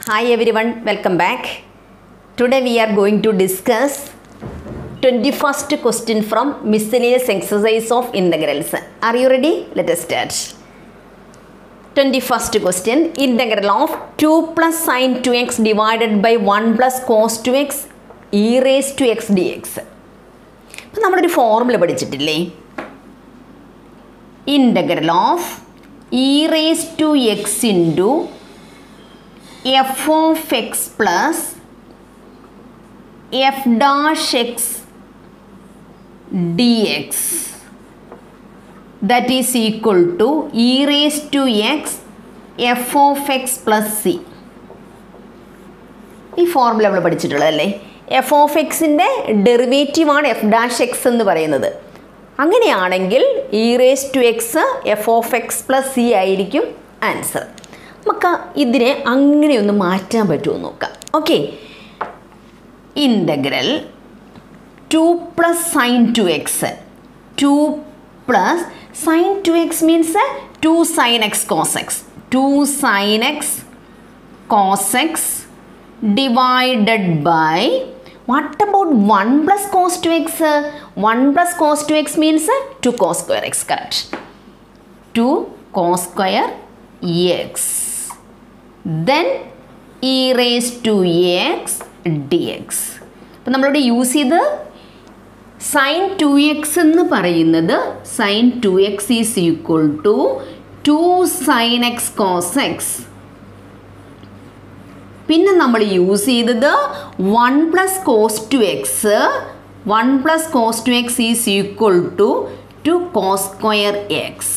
Hi everyone, welcome back. Today we are going to discuss 21st question from miscellaneous exercise of integrals. Are you ready? Let us start. 21st question, integral of 2 plus sin 2x divided by 1 plus cos 2x e raised to x dx. അപ്പോൾ നമ്മളൊരു formula പഠിച്ചിട്ടില്ലേ? Integral of e raised to x into f of x plus f dash x dx that is equal to e raised to x f of x plus c. ഈ formula നമ്മൾ പഠിച്ചിട്ടുള്ളതല്ലേ? F of എക്സിൻ്റെ ഡെറിവേറ്റീവാണ് F dash X എന്ന് പറയുന്നത്. അങ്ങനെയാണെങ്കിൽ e raise to X F of X plus C ആയിരിക്കും answer. നമുക്ക് ഇതിനെ അങ്ങനെയൊന്ന് മാറ്റാൻ പറ്റുമോ നോക്കാം. Okay, integral 2 plus sine 2x 2 plus sine 2x means 2 sine X cos X 2 sine X cos X divided by what about 1 plus cos 2x? 1 plus cos 2x means 2 cos square x, correct? 2 cos square x then e raised to x dx. അപ്പോൾ നമ്മളിവിടെ use ചെയ്ത് sign 2x എന്ന് പറയുന്നത് sine 2x is equal to 2 sine X cos X. പിന്നെ നമ്മൾ use ചെയ്തത് 1 plus cos 2x 1 plus cos 2x is equal to 2 cos square X.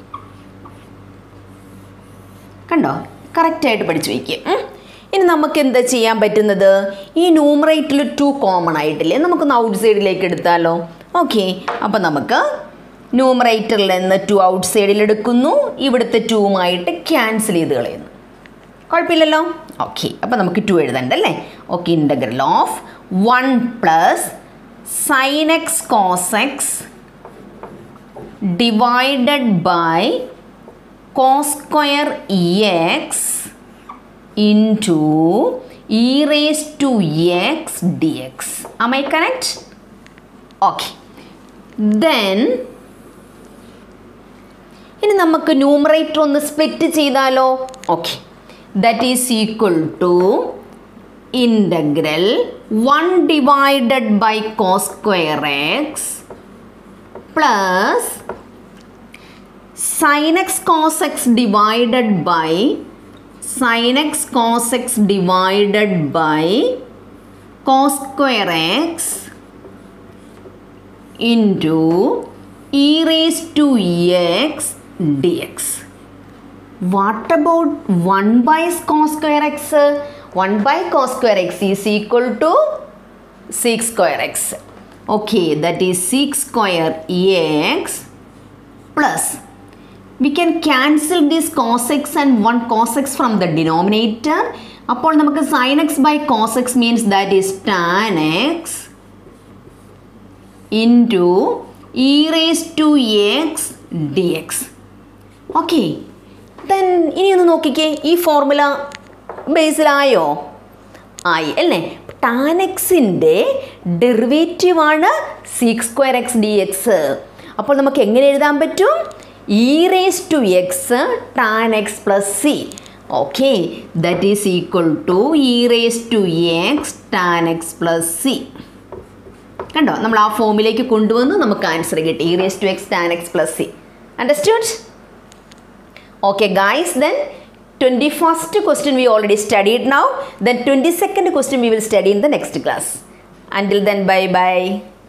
കണ്ടോ, കറക്റ്റായിട്ട് പഠിച്ചു വയ്ക്കുക. ഇനി നമുക്ക് എന്താ ചെയ്യാൻ പറ്റുന്നത്? ഈ ന്യൂമറേറ്ററിൽ 2 കോമൺ ആയിട്ടില്ലേ, നമുക്കൊന്ന് ഔട്ട് സൈഡിലേക്ക് എടുത്താലോ? ഓക്കെ, അപ്പോൾ നമുക്ക് ന്യൂമറേറ്ററിൽ നിന്ന് 2 ഔട്ട് സൈഡിൽ എടുക്കുന്നു, ഇവിടുത്തെ 2മായിട്ട് ക്യാൻസൽ ചെയ്ത് കളയുന്നു. കുഴപ്പമില്ലല്ലോ. ഓക്കെ, അപ്പോൾ നമുക്ക് 2 എഴുതണ്ടല്ലേ? Okay, integral of 1 plus sine X cos X divided by cos square X into e raise to X D X. Am I correct? Okay, then ഇനി നമുക്ക് ന്യൂമറേറ്റർ ഒന്ന് സ്പ്ലിറ്റ് ചെയ്താലോ? Okay, that is equal to integral 1 divided by cos square x plus sin x cos x divided by sin x cos x divided by cos square x into e raised to x dx. What about 1 by cos square x? 1 by cos square x is equal to 6 square x. Okay, that is 6 square x plus we can cancel this cos x and 1 cos x from the denominator. അപ്പോൾ നമുക്ക് sin x by cos x means that is tan x into e raised to x dx. Okay, then ഇനി ഒന്ന് നോക്കിക്കേ, ഈ formula ബേസിലായോ? ആയി അല്ലേ? Tan എക്സിൻ്റെ ഡെറിവേറ്റീവാണ് 6 സ്ക്വയർ എക്സ് ഡി എക്സ്. അപ്പോൾ നമുക്ക് എങ്ങനെ എഴുതാൻ പറ്റും? E raise to X tan X plus C. Okay, that is equal to e raise to X tan X plus C. കണ്ടോ, നമ്മൾ ആ ഫോമിലേക്ക് കൊണ്ടുവന്നു, നമുക്ക് ആൻസർ കിട്ടി e raise to X tan X plus C. Understood? Okay guys, then 21st question we already studied now. Then 22nd question we will study in the next class. Until then, bye bye.